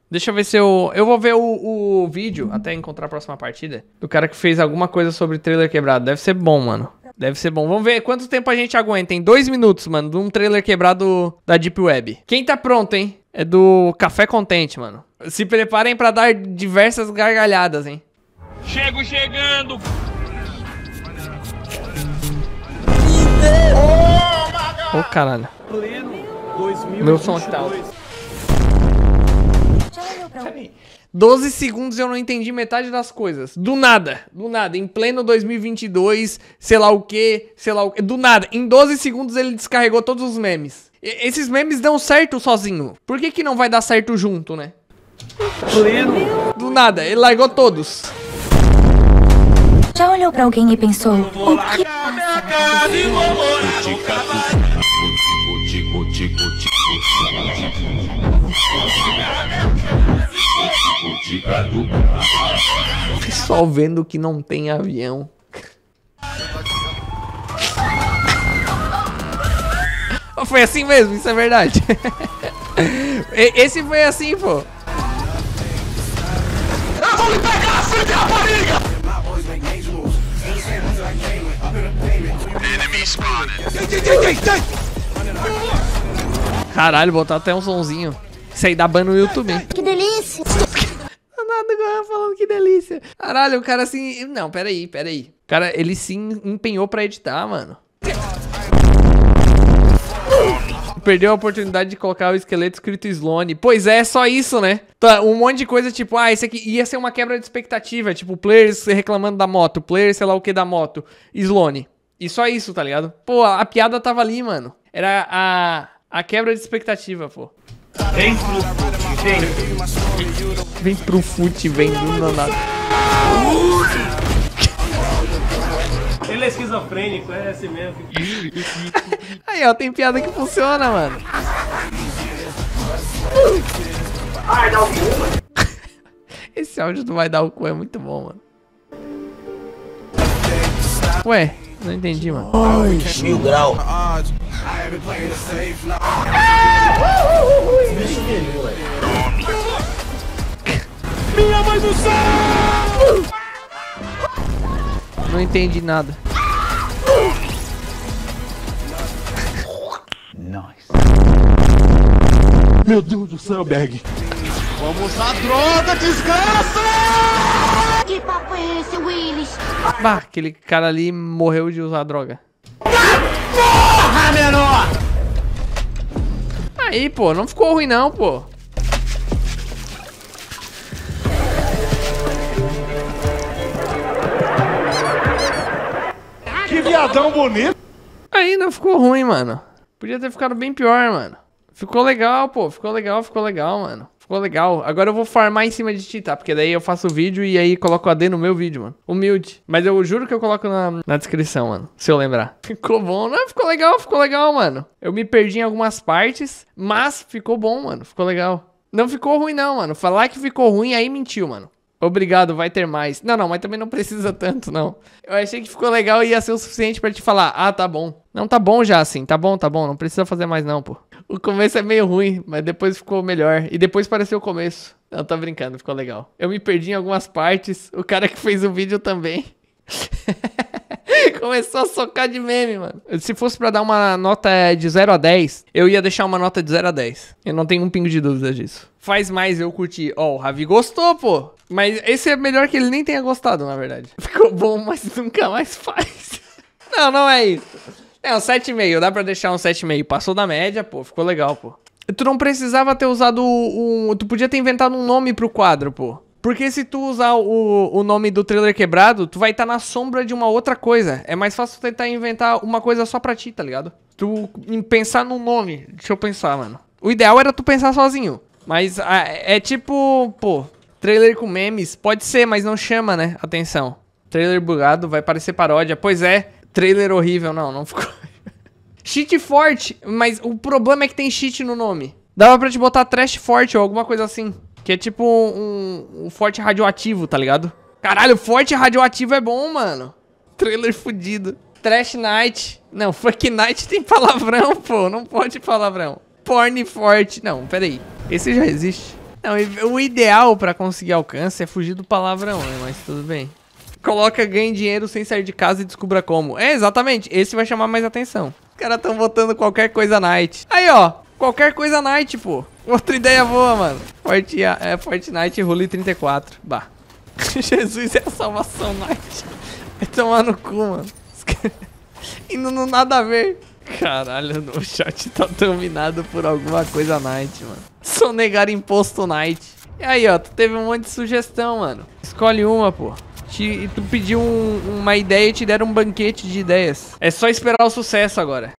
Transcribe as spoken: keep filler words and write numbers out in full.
Deixa eu ver se eu... Eu vou ver o, o vídeo, até encontrar a próxima partida, do cara que fez alguma coisa sobre trailer quebrado. Deve ser bom, mano. Deve ser bom. Vamos ver quanto tempo a gente aguenta. Em dois minutos, mano, de um trailer quebrado da Deep Web. Quem tá pronto, hein? É do Café Contente, mano. Se preparem pra dar diversas gargalhadas, hein? Chego chegando! Ô, oh, caralho. Meu som aqui tá alto. doze segundos eu não entendi metade das coisas. Do nada, do nada. Em pleno dois mil e vinte e dois, sei lá o que, sei lá o que. Do nada. Em doze segundos ele descarregou todos os memes. E esses memes dão certo sozinho. Por que que não vai dar certo junto, né? Pleno. Do nada, ele largou todos. Já olhou pra alguém e pensou, o que Só vendo que não tem avião. Foi assim mesmo, isso é verdade. Esse foi assim, pô. Eu vou lhe pegar, filho de rapariga! Caralho, botar até um sonzinho. Isso aí dá ban no YouTube, hein? Que delícia! Nada agora falando que delícia. Caralho, o cara assim... Não, peraí, peraí. O cara, ele se empenhou pra editar, mano. Perdeu a oportunidade de colocar o esqueleto escrito Sloane. Pois é, só isso, né? Tá, um monte de coisa tipo, ah, esse aqui ia ser uma quebra de expectativa. Tipo, players reclamando da moto, players sei lá o que da moto, Sloane. E só isso, tá ligado? Pô, a, a piada tava ali, mano. Era a, a quebra de expectativa, pô. Vem pro vem. Vem pro fute, vem do nada. Ele é esquizofrênico, é assim mesmo. Aí, ó, tem piada que funciona, mano. Ai, dá o cu. Esse áudio do Vai Dar o Cu é muito bom, mano. Ué, não entendi, mano. Mil grau. Minha mãe do céu! Não entendi nada. Nice. Meu Deus do céu, Berg. Vamos usar droga, desgraça! Que papo é esse, Willis? Bah, aquele cara ali morreu de usar droga. Porra, menor! Aí, pô, não ficou ruim não, pô. Que viadão bonito! Aí não ficou ruim, mano. Podia ter ficado bem pior, mano. Ficou legal, pô. Ficou legal, ficou legal, mano. Ficou legal. Agora eu vou farmar em cima de ti, tá? Porque daí eu faço o vídeo e aí coloco o A D no meu vídeo, mano. Humilde. Mas eu juro que eu coloco na, na descrição, mano. Se eu lembrar. Ficou bom. Não, ficou legal, ficou legal, mano. Eu me perdi em algumas partes, mas ficou bom, mano. Ficou legal. Não ficou ruim, não, mano. Falar que ficou ruim, aí mentiu, mano. Obrigado, vai ter mais. Não, não, mas também não precisa tanto, não. Eu achei que ficou legal e ia ser o suficiente pra te falar, ah, tá bom. Não, tá bom já, assim, tá bom, tá bom, não precisa fazer mais não, pô. O começo é meio ruim, mas depois ficou melhor. E depois pareceu o começo. Não, tô brincando, ficou legal. Eu me perdi em algumas partes, o cara que fez o vídeo também. Começou a socar de meme, mano. Se fosse pra dar uma nota de zero a dez, eu ia deixar uma nota de zero a dez. Eu não tenho um pingo de dúvida disso. Faz mais, eu curti. Ó, oh, o Ravi gostou, pô. Mas esse é melhor que ele nem tenha gostado, na verdade. Ficou bom, mas nunca mais faz. Não, não é isso. É um sete vírgula cinco, dá pra deixar um sete vírgula cinco. Passou da média, pô, ficou legal, pô. Tu não precisava ter usado um... Tu podia ter inventado um nome pro quadro, pô. Porque se tu usar o, o nome do trailer quebrado, tu vai estar tá na sombra de uma outra coisa. É mais fácil tentar inventar uma coisa só pra ti, tá ligado? Tu pensar num nome. Deixa eu pensar, mano. O ideal era tu pensar sozinho. Mas a, é tipo, pô, trailer com memes. Pode ser, mas não chama, né? Atenção. Trailer bugado, vai parecer paródia. Pois é, trailer horrível. Não, não ficou. Cheat forte, mas o problema é que tem cheat no nome. Dava pra te botar trash forte ou alguma coisa assim. Que é tipo um, um forte radioativo, tá ligado? Caralho, forte radioativo é bom, mano. Trailer fudido. Trash Night. Não, Fuck Night tem palavrão, pô. Não pode palavrão. Porn forte. Não, pera aí. Esse já existe. Não, o ideal pra conseguir alcance é fugir do palavrão, né? Mas tudo bem. Coloca ganhe dinheiro sem sair de casa e descubra como. É, exatamente. Esse vai chamar mais atenção. Os caras tão botando qualquer coisa night. Aí, ó. Qualquer coisa night, pô. Outra ideia boa, mano. Forti é, Fortnite Rule trinta e quatro. Bah. Jesus é a salvação night. Vai tomar no cu, mano. Indo no nada a ver. Caralho, o chat tá dominado por alguma coisa night, mano. Sonegar imposto night. E aí, ó, tu teve um monte de sugestão, mano. Escolhe uma, pô. Te, tu pediu um, uma ideia e te deram um banquete de ideias. É só esperar o sucesso agora.